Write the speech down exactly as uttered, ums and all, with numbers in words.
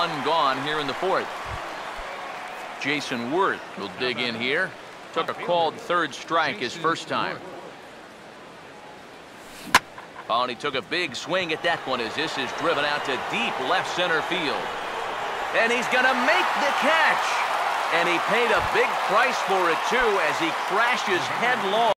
one gone here in the fourth. Jason Worth will dig in here. Took a called third strike his first time. Oh, and he took a big swing at that one as this is driven out to deep left center field. And he's going to make the catch. And he paid a big price for it, too, as he crashes headlong.